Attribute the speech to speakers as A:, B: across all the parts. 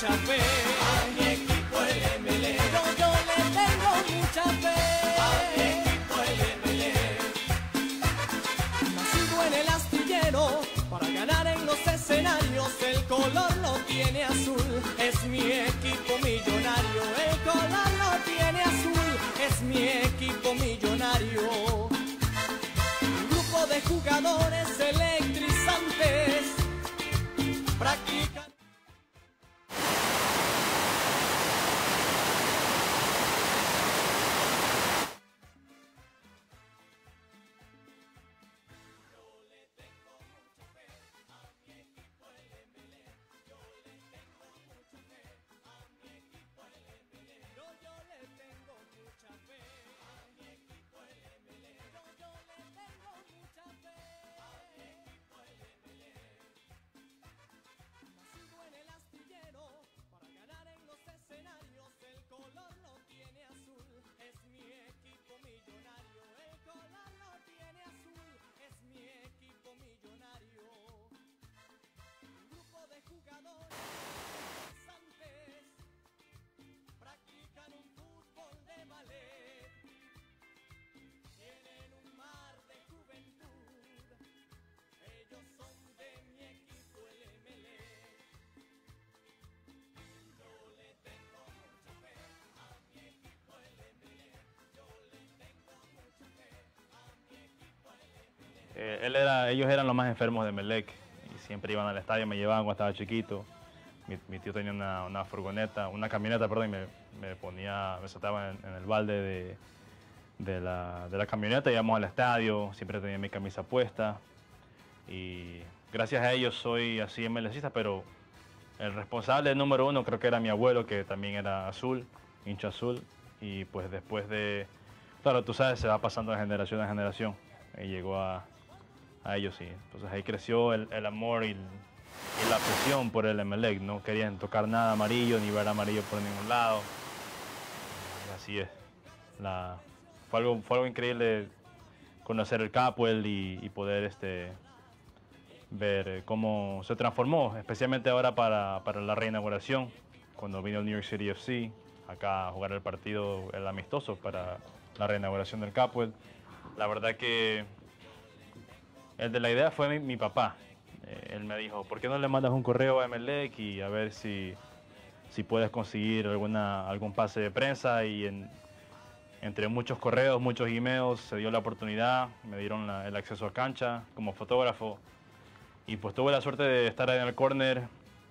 A: mucha fe a mi equipo el Emelec. Yo le tengo mucha fe a mi equipo el Emelec. Nacido en el astillero para ganar en los escenarios, el color lo tiene azul, es mi equipo millonario. El color lo tiene azul, es mi equipo millonario. Un grupo de jugadores electrizantes practican.
B: Ellos eran los más enfermos de Emelec y siempre iban al estadio, me llevaban cuando estaba chiquito. Mi tío tenía una furgoneta, una camioneta, perdón, y me sentaba en el balde de la camioneta, íbamos al estadio, siempre tenía mi camisa puesta y gracias a ellos soy así emelecista, pero el responsable número uno creo que era mi abuelo, que también era azul, hincha azul, y pues después claro, tú sabes, se va pasando de generación a generación y llegó a ellos, sí. Entonces ahí creció el amor y la presión por el Emelec. No querían tocar nada amarillo ni ver amarillo por ningún lado. Y así es. Fue algo increíble conocer el Capwell y poder ver cómo se transformó, especialmente ahora para la reinauguración, cuando vino el New York City FC acá a jugar el partido, el amistoso para la reinauguración del Capwell. La verdad que el de la idea fue mi papá. Él me dijo, ¿por qué no le mandas un correo a Emelec y a ver si puedes conseguir algún pase de prensa? Y entre muchos correos, muchos emails, se dio la oportunidad, me dieron el acceso a cancha como fotógrafo. Y pues tuve la suerte de estar en el córner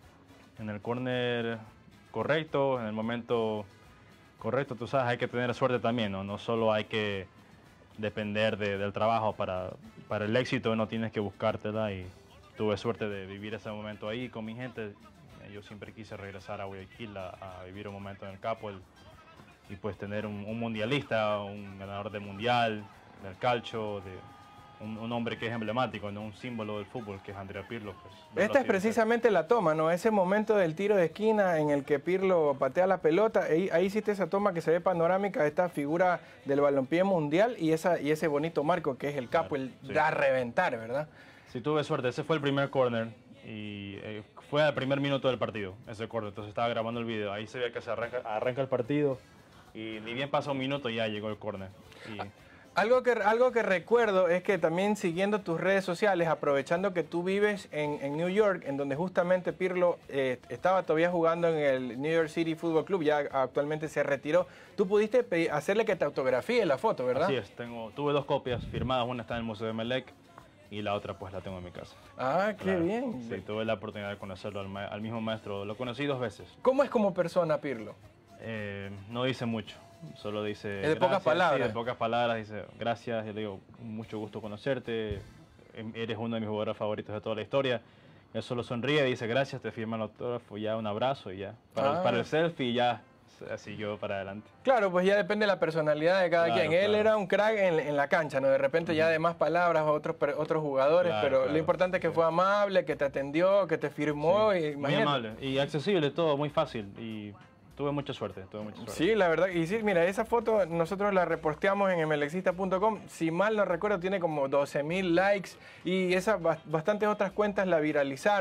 B: correcto, en el momento correcto. Tú sabes, hay que tener suerte también, ¿no? No solo hay que depender del trabajo para el éxito, no tienes que buscártela, y tuve suerte de vivir ese momento ahí con mi gente. Yo siempre quise regresar a Guayaquil a vivir un momento en el Capwell y pues tener un mundialista, un ganador del mundial, del calcio, un hombre que es emblemático, ¿no? Un símbolo del fútbol, que es Andrea Pirlo. Pues,
C: esta es precisamente la toma, ¿no? Ese momento del tiro de esquina en el que Pirlo patea la pelota. Ahí hiciste esa toma que se ve panorámica de esta figura del balompié mundial y ese bonito marco que es el Capwell, sí. Da a reventar, ¿verdad?
B: Sí, tuve suerte. Ese fue el primer córner y fue al primer minuto del partido, ese córner. Entonces estaba grabando el video. Ahí se ve que se arranca el partido y ni bien pasa un minuto ya llegó el córner.
C: Algo que recuerdo es que también siguiendo tus redes sociales, aprovechando que tú vives en New York, en donde justamente Pirlo estaba todavía jugando en el New York City Football Club, ya actualmente se retiró, tú pudiste hacerle que te autografíe la foto, ¿verdad?
B: Así es, tuve 2 copias firmadas, una está en el Museo de Emelec y la otra pues la tengo en mi casa.
C: Ah, qué bien.
B: Sí, tuve la oportunidad de conocerlo al mismo maestro, lo conocí 2 veces.
C: ¿Cómo es como persona Pirlo?
B: No dice mucho. Solo dice...
C: Es de pocas palabras.
B: Sí, de pocas palabras, dice gracias, yo le digo mucho gusto conocerte, eres uno de mis jugadores favoritos de toda la historia. Él solo sonríe, dice gracias, te firma el autógrafo, ya un abrazo y ya. Para el selfie y ya siguió para adelante.
C: Claro, pues ya depende de la personalidad de cada quien. Él era un crack en la cancha, ¿no? De repente ya de más palabras otros jugadores, pero lo importante es que fue amable, que te atendió, que te firmó.
B: Sí,
C: y,
B: muy amable y accesible, todo muy fácil. Y tuve mucha suerte,
C: Sí, la verdad. Y sí, mira, esa foto nosotros la reposteamos en emelecista.com. Si mal no recuerdo, tiene como 12.000 likes y bastantes otras cuentas la viralizaron.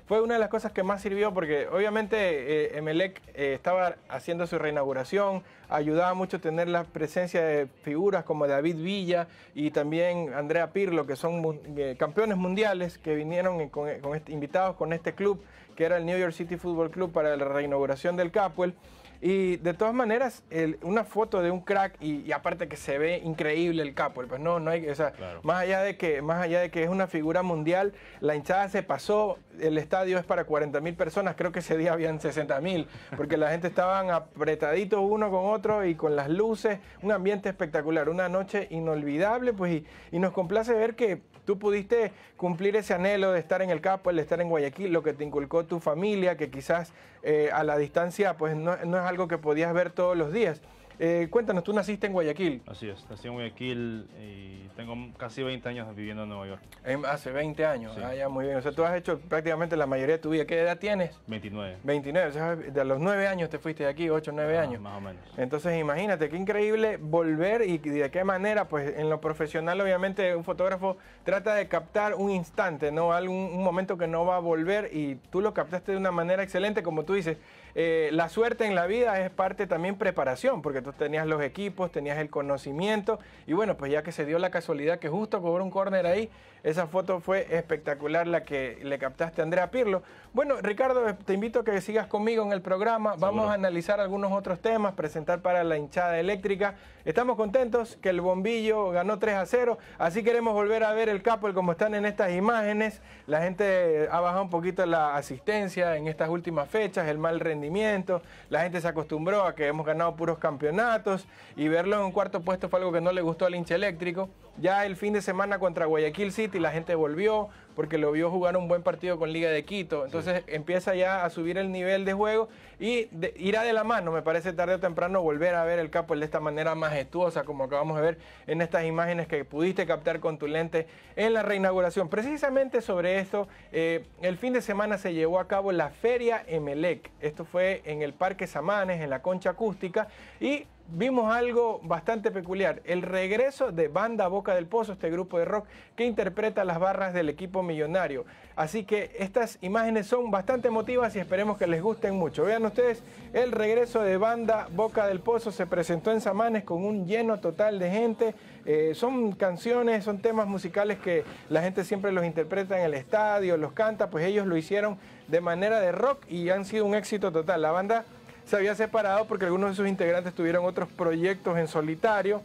C: fue una de las cosas que más sirvió porque obviamente Emelec estaba haciendo su reinauguración, ayudaba mucho tener la presencia de figuras como David Villa y también Andrea Pirlo, que son campeones mundiales que vinieron invitados con este club, que era el New York City Football Club, para la reinauguración del Capwell. Y de todas maneras, una foto de un crack y aparte que se ve increíble el Capwell, pues no hay, o sea, claro. más allá de que es una figura mundial, la hinchada se pasó, el estadio es para 40.000 personas, creo que ese día habían 60.000, porque la gente estaban apretaditos uno con otro y con las luces, un ambiente espectacular, una noche inolvidable, pues y nos complace ver que tú pudiste cumplir ese anhelo de estar en el Capwell, de estar en Guayaquil, lo que te inculcó tu familia, que quizás a la distancia pues no es algo que podías ver todos los días. Cuéntanos, tú naciste en Guayaquil.
B: Así es, nací en Guayaquil y tengo casi 20 años viviendo en Nueva York.
C: Hace 20 años,
B: sí.
C: Ya muy bien. O sea, tú has hecho prácticamente la mayoría de tu vida. ¿Qué edad tienes?
B: 29.
C: 29, o sea, de los 9 años te fuiste de aquí, 8, 9 años.
B: Más o menos.
C: Entonces imagínate, qué increíble volver y de qué manera, pues en lo profesional obviamente un fotógrafo trata de captar un instante, ¿no? Un momento que no va a volver y tú lo captaste de una manera excelente, como tú dices. La suerte en la vida es parte también preparación, porque tú tenías los equipos, tenías el conocimiento y bueno, pues ya que se dio la casualidad que justo cobró un córner ahí, esa foto fue espectacular la que le captaste a Andrea Pirlo. Bueno, Ricardo, te invito a que sigas conmigo en el programa.
B: Seguro.
C: Vamos a analizar algunos otros temas, presentar para la hinchada eléctrica. Estamos contentos que el Bombillo ganó 3-0, así queremos volver a ver el Capwell como están en estas imágenes. La gente ha bajado un poquito la asistencia en estas últimas fechas, el mal rendimiento. La gente se acostumbró a que hemos ganado puros campeonatos y verlo en un cuarto puesto fue algo que no le gustó al hincha eléctrico. Ya el fin de semana contra Guayaquil City la gente volvió porque lo vio jugar un buen partido con Liga de Quito. Entonces empieza ya a subir el nivel de juego y irá de la mano, me parece tarde o temprano, volver a ver el Capwell de esta manera majestuosa como acabamos de ver en estas imágenes que pudiste captar con tu lente en la reinauguración. Precisamente sobre esto, el fin de semana se llevó a cabo la Feria Emelec. Esto fue en el Parque Samanes, en la Concha Acústica, y vimos algo bastante peculiar, el regreso de Banda Boca del Pozo, este grupo de rock que interpreta las barras del equipo millonario. Así que estas imágenes son bastante emotivas y esperemos que les gusten mucho. Vean ustedes, el regreso de Banda Boca del Pozo se presentó en Samanes con un lleno total de gente. Son canciones, son temas musicales que la gente siempre los interpreta en el estadio, los canta, pues ellos lo hicieron de manera de rock y han sido un éxito total. La banda se había separado porque algunos de sus integrantes tuvieron otros proyectos en solitario.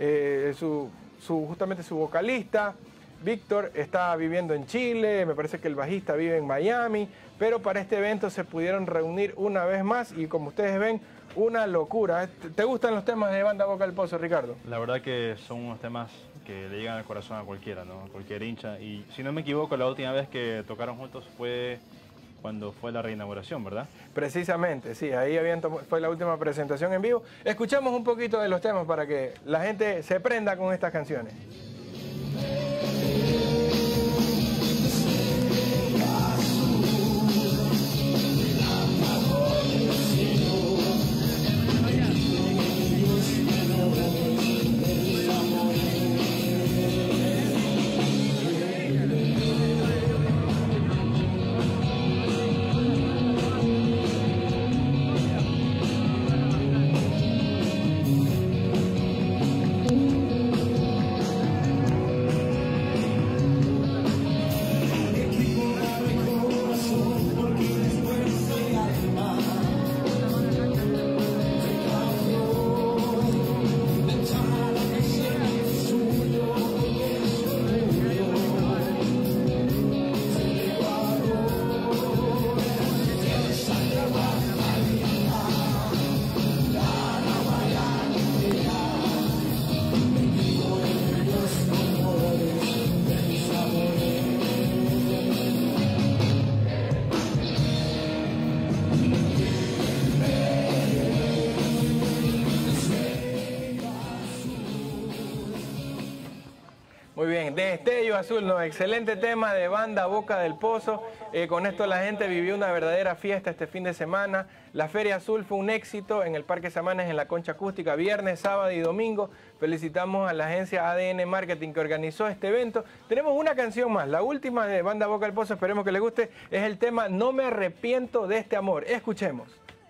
C: Justamente su vocalista, Víctor, está viviendo en Chile, me parece que el bajista vive en Miami, pero para este evento se pudieron reunir una vez más y como ustedes ven, una locura. ¿Te gustan los temas de Banda Boca del Pozo, Ricardo?
B: La verdad que son unos temas que le llegan al corazón a cualquiera, ¿no? A cualquier hincha. Y si no me equivoco, la última vez que tocaron juntos fue cuando fue la reinauguración, ¿verdad?
C: Precisamente, sí, ahí fue la última presentación en vivo. Escuchamos un poquito de los temas para que la gente se prenda con estas canciones. Muy bien, Destello Azul, ¿no? Excelente tema de banda Boca del Pozo. Con esto la gente vivió una verdadera fiesta este fin de semana. La Feria Azul fue un éxito en el Parque Samanes en la Concha Acústica, viernes, sábado y domingo. Felicitamos a la agencia ADN Marketing que organizó este evento. Tenemos una canción más, la última de banda Boca del Pozo, esperemos que les guste. Es el tema No me arrepiento de este amor. Escuchemos.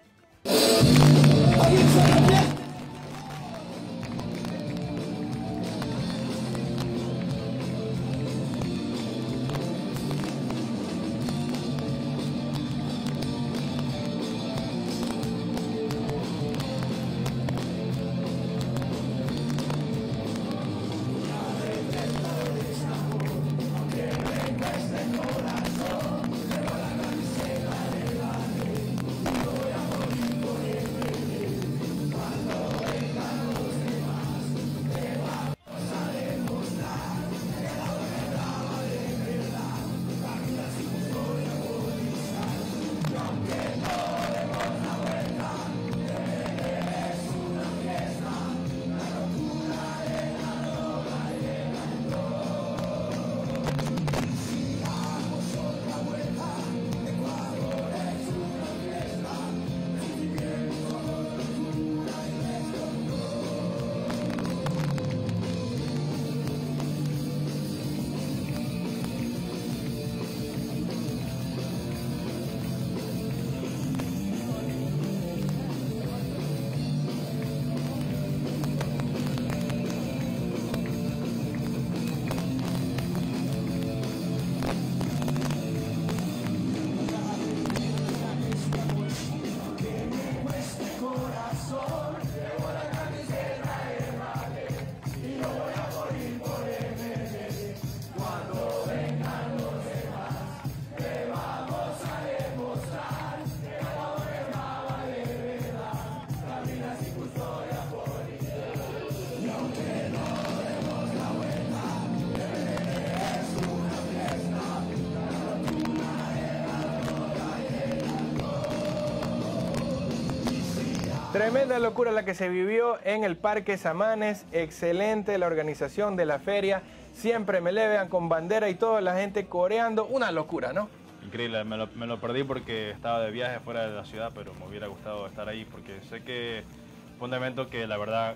C: Tremenda locura la que se vivió en el Parque Samanes, excelente la organización de la feria, siempre me vean con bandera y toda la gente coreando, una locura, ¿no?
B: Increíble, me lo perdí porque estaba de viaje fuera de la ciudad, pero me hubiera gustado estar ahí porque sé que fue un evento que la verdad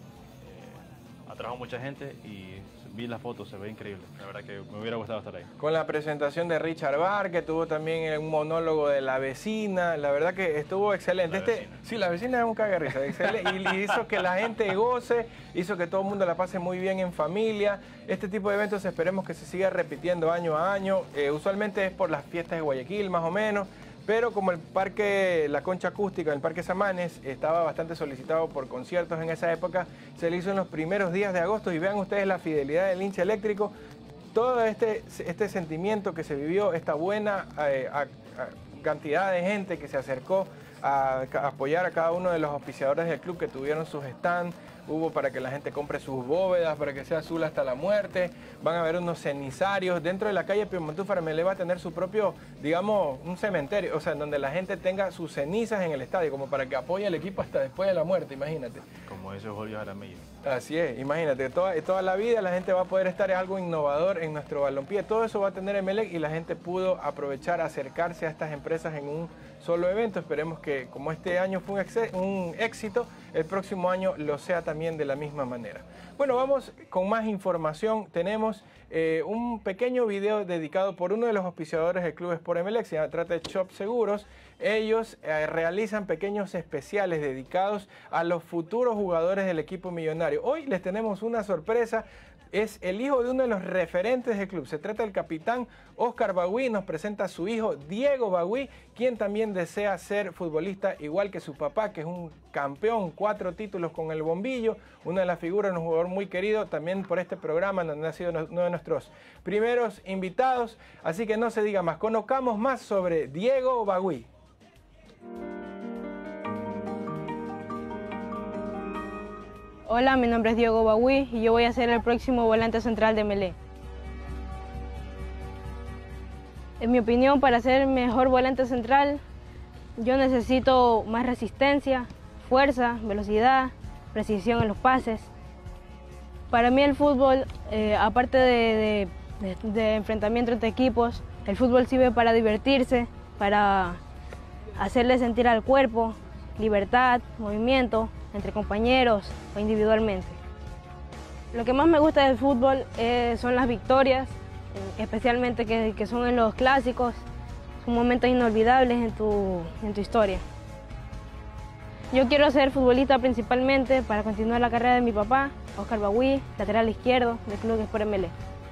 B: atrajo mucha gente y vi las fotos, se ve increíble. La verdad que me hubiera gustado estar ahí.
C: Con la presentación de Richard Barr, que tuvo también un monólogo de La Vecina, la verdad que estuvo excelente. Sí, La Vecina es un cagarrisa, excelente, y hizo que la gente goce, hizo que todo el mundo la pase muy bien en familia. Este tipo de eventos esperemos que se siga repitiendo año a año. Usualmente es por las fiestas de Guayaquil, más o menos. Pero como el parque, la Concha Acústica, el Parque Samanes, estaba bastante solicitado por conciertos en esa época, se le hizo en los primeros días de agosto y vean ustedes la fidelidad del hincha eléctrico, todo este sentimiento que se vivió, esta buena cantidad de gente que se acercó a apoyar a cada uno de los auspiciadores del club que tuvieron sus stands. Hubo para que la gente compre sus bóvedas, para que sea azul hasta la muerte. Van a haber unos cenizarios. Dentro de la calle Piemontú Farmelé va a tener su propio, digamos, un cementerio. O sea, en donde la gente tenga sus cenizas en el estadio, como para que apoye al equipo hasta después de la muerte, imagínate.
B: Como esos Julio Jaramillo.
C: Así es, imagínate, toda la vida la gente va a poder estar, es algo innovador en nuestro balompié. Todo eso va a tener Emelec y la gente pudo aprovechar, acercarse a estas empresas en un solo evento. Esperemos que como este año fue un éxito, el próximo año lo sea también de la misma manera. Bueno, vamos con más información. Tenemos un pequeño video dedicado por uno de los auspiciadores del Club Sport Emelec, se trata de Shop Seguros. Ellos realizan pequeños especiales dedicados a los futuros jugadores del equipo millonario. Hoy les tenemos una sorpresa. Es el hijo de uno de los referentes del club. Se trata del capitán Oscar Bagüí. Nos presenta a su hijo Diego Bagüí, quien también desea ser futbolista igual que su papá, que es un campeón, 4 títulos con el bombillo, una de las figuras, un jugador muy querido también por este programa, donde ha sido uno de nuestros primeros invitados. Así que no se diga más, conozcamos más sobre Diego Bagüí.
D: Hola, mi nombre es Diego Bagüí y yo voy a ser el próximo volante central de Emelec. En mi opinión, para ser mejor volante central, yo necesito más resistencia, fuerza, velocidad, precisión en los pases. Para mí el fútbol, aparte de enfrentamiento entre equipos, el fútbol sirve para divertirse, para hacerle sentir al cuerpo libertad, movimiento, entre compañeros o individualmente. Lo que más me gusta del fútbol son las victorias, especialmente que son en los clásicos, son momentos inolvidables en tu historia. Yo quiero ser futbolista principalmente para continuar la carrera de mi papá, Óscar Bagüí, lateral izquierdo del Club Sport Emelec.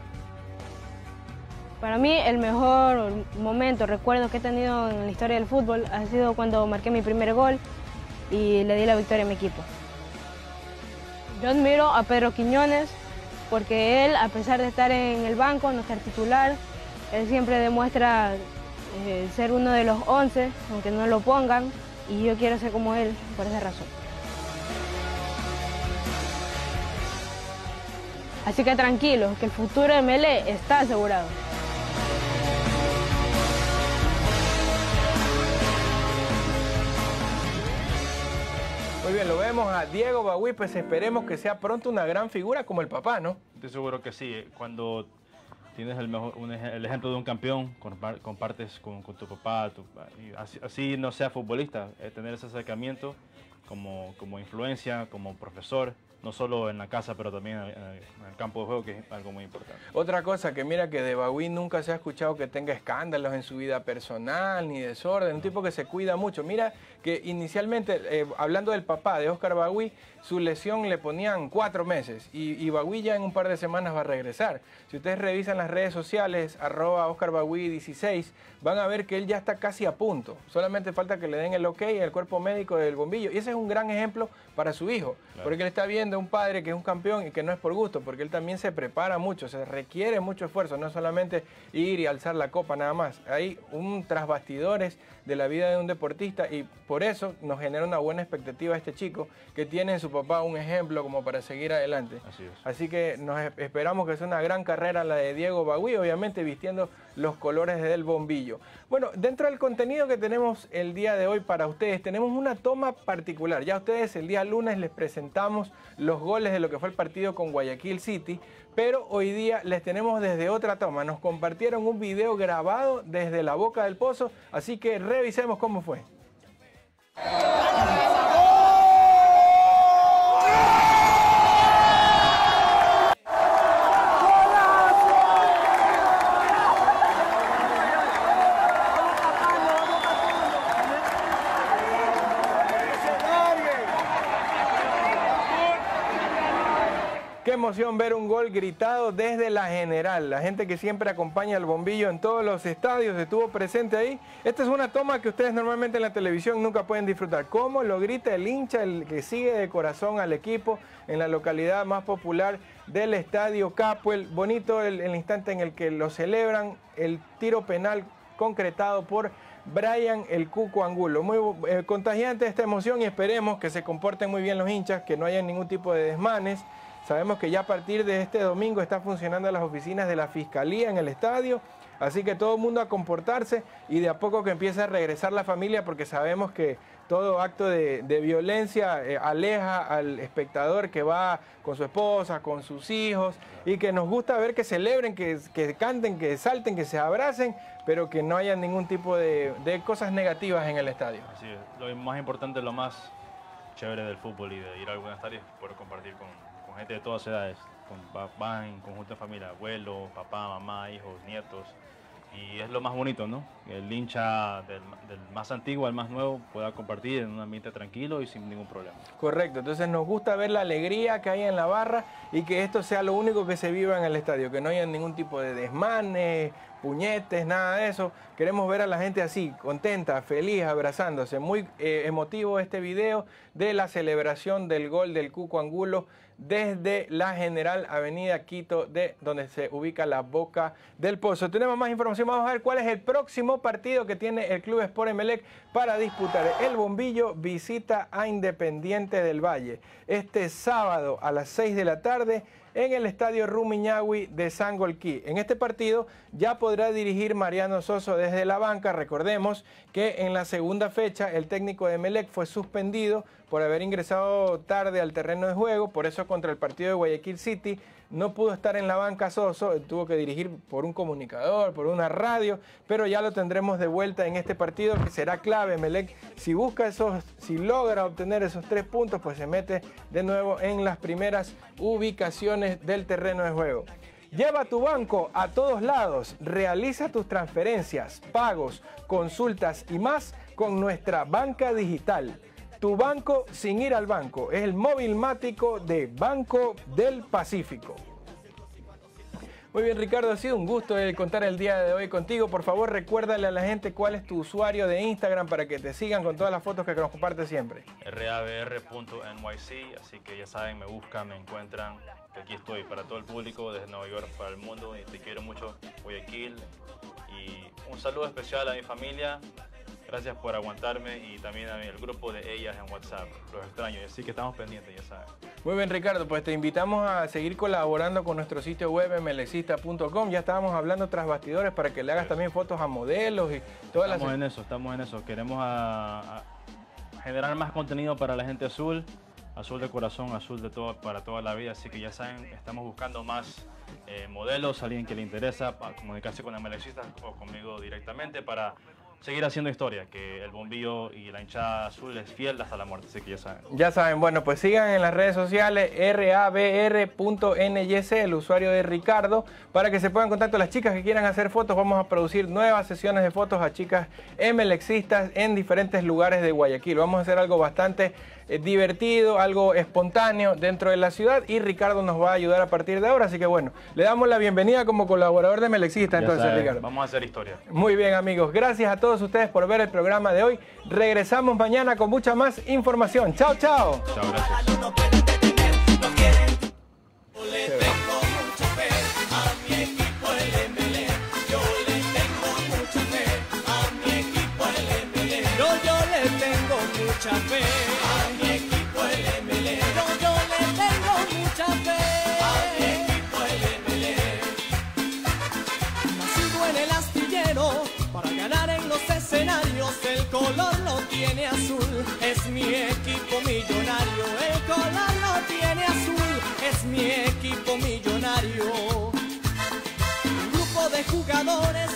D: Para mí el mejor momento, recuerdo que he tenido en la historia del fútbol ha sido cuando marqué mi primer gol y le di la victoria a mi equipo. Yo admiro a Pedro Quiñones porque él, a pesar de estar en el banco, no ser titular, él siempre demuestra ser uno de los 11, aunque no lo pongan, y yo quiero ser como él por esa razón. Así que tranquilos, que el futuro de Emelec está asegurado.
C: Muy bien, lo vemos a Diego Bagüí, pues esperemos que sea pronto una gran figura como el papá, ¿no?
B: Estoy seguro que sí. Cuando tienes el ejemplo de un campeón, compartes con tu papá, y así no sea futbolista, tener ese acercamiento como influencia, como profesor, no solo en la casa, pero también en el campo de juego, que es algo muy importante.
C: Otra cosa que mira que de Bagüí nunca se ha escuchado que tenga escándalos en su vida personal, ni desorden, un tipo que se cuida mucho. Mira que inicialmente, hablando del papá de Óscar Bagüí, su lesión le ponían 4 meses y Bagüí ya en un par de semanas va a regresar. Si ustedes revisan las redes sociales, @OscarBagüí16, van a ver que él ya está casi a punto. Solamente falta que le den el ok al cuerpo médico del Bombillo. Y ese es un gran ejemplo para su hijo, claro, porque él está viendo a un padre que es un campeón y que no es por gusto, porque él también se prepara mucho, se requiere mucho esfuerzo, no solamente ir y alzar la copa nada más. Hay un tras bastidores de la vida de un deportista y por eso nos genera una buena expectativa a este chico que tiene en su papá un ejemplo como para seguir adelante.
B: Así es.
C: Así que nos esperamos que sea una gran carrera la de Diego Bagüí, obviamente vistiendo los colores del Bombillo. Bueno, dentro del contenido que tenemos el día de hoy para ustedes, tenemos una toma particular. Ya ustedes el día lunes les presentamos los goles de lo que fue el partido con Guayaquil City, pero hoy día les tenemos desde otra toma. Nos compartieron un video grabado desde la Boca del Pozo, así que revisemos cómo fue. Qué emoción ver un gol gritado desde la General. La gente que siempre acompaña al Bombillo en todos los estadios estuvo presente ahí. Esta es una toma que ustedes normalmente en la televisión nunca pueden disfrutar. Cómo lo grita el hincha, el que sigue de corazón al equipo en la localidad más popular del Estadio Capuel. Bonito el instante en el que lo celebran, el tiro penal concretado por Brian el Cuco Angulo. Muy contagiante esta emoción y esperemos que se comporten muy bien los hinchas, que no haya ningún tipo de desmanes. Sabemos que ya a partir de este domingo están funcionando las oficinas de la Fiscalía en el estadio, así que todo el mundo a comportarse y de a poco que empiece a regresar la familia, porque sabemos que todo acto de violencia aleja al espectador que va con su esposa, con sus hijos, y que nos gusta ver que celebren, que canten, que salten, que se abracen, pero que no haya ningún tipo de cosas negativas en el estadio.
B: Así es. Lo más importante, lo más chévere del fútbol y de ir a algún estadio es poder compartir con gente de todas edades, van en conjunto de familia, abuelos, papá, mamá, hijos, nietos, y es lo más bonito, ¿no? Que el hincha del más antiguo al más nuevo pueda compartir en un ambiente tranquilo y sin ningún problema.
C: Correcto, entonces nos gusta ver la alegría que hay en la barra y que esto sea lo único que se viva en el estadio, que no haya ningún tipo de desmanes, puñetes, nada de eso. Queremos ver a la gente así, contenta, feliz, abrazándose. Muy emotivo este video de la celebración del gol del Cuco Angulo desde la General Avenida Quito, donde se ubica la Boca del Pozo. Tenemos más información, vamos a ver cuál es el próximo partido que tiene el Club Sport Emelec para disputar. El Bombillo visita a Independiente del Valle este sábado a las 6 de la tarde en el estadio Rumiñahui de Sangolquí. En este partido ya podrá dirigir Mariano Soso desde la banca. Recordemos que en la segunda fecha el técnico de Emelec fue suspendido por haber ingresado tarde al terreno de juego, por eso contra el partido de Guayaquil City no pudo estar en la banca Soso, tuvo que dirigir por un comunicador, por una radio, pero ya lo tendremos de vuelta en este partido que será clave. Emelec, si logra obtener esos 3 puntos, pues se mete de nuevo en las primeras ubicaciones del terreno de juego. Lleva tu banco a todos lados, realiza tus transferencias, pagos, consultas y más con nuestra banca digital. Tu banco sin ir al banco, es el móvil mático de Banco del Pacífico. Muy bien, Ricardo, ha sido un gusto contar el día de hoy contigo. Por favor, recuérdale a la gente cuál es tu usuario de Instagram para que te sigan con todas las fotos que nos compartes siempre.
B: rabr.nyc, así que ya saben, me buscan, me encuentran, que aquí estoy para todo el público, desde Nueva York para el mundo, y te quiero mucho, Guayaquil, y un saludo especial a mi familia. Gracias por aguantarme y también al grupo de ellas en WhatsApp. Los extraño, así que estamos pendientes, ya saben.
C: Muy bien, Ricardo, pues te invitamos a seguir colaborando con nuestro sitio web emelecista.com. Ya estábamos hablando tras bastidores para que le hagas también fotos a modelos y todas las...
B: Estamos en eso. Queremos generar más contenido para la gente azul de corazón, azul de todo, para toda la vida. Así que ya saben, estamos buscando más modelos, alguien que le interesa para comunicarse con Emelecistas o conmigo directamente para seguir haciendo historia, que el bombillo y la hinchada azul es fiel hasta la muerte, así que ya saben.
C: Ya saben, bueno, pues sigan en las redes sociales rabr.nyc, el usuario de Ricardo, para que se pongan en contacto las chicas que quieran hacer fotos. Vamos a producir nuevas sesiones de fotos a chicas emelexistas en diferentes lugares de Guayaquil. Vamos a hacer algo bastante divertido, algo espontáneo dentro de la ciudad, y Ricardo nos va a ayudar a partir de ahora, así que bueno, le damos la bienvenida como colaborador de Emelexista. Entonces, Ricardo,
B: vamos a hacer historia.
C: Muy bien, amigos, gracias a todos ustedes por ver el programa de hoy. Regresamos mañana con mucha más información. Chao, chao.
B: Chao, gracias.
A: Mucha fe a mi equipo el Emelec. Yo le tengo mucha fe a mi equipo el Emelec. Nacido en el astillero para ganar en los escenarios, el color lo tiene azul, es mi equipo millonario. El color lo tiene azul, es mi equipo millonario. Un grupo de jugadores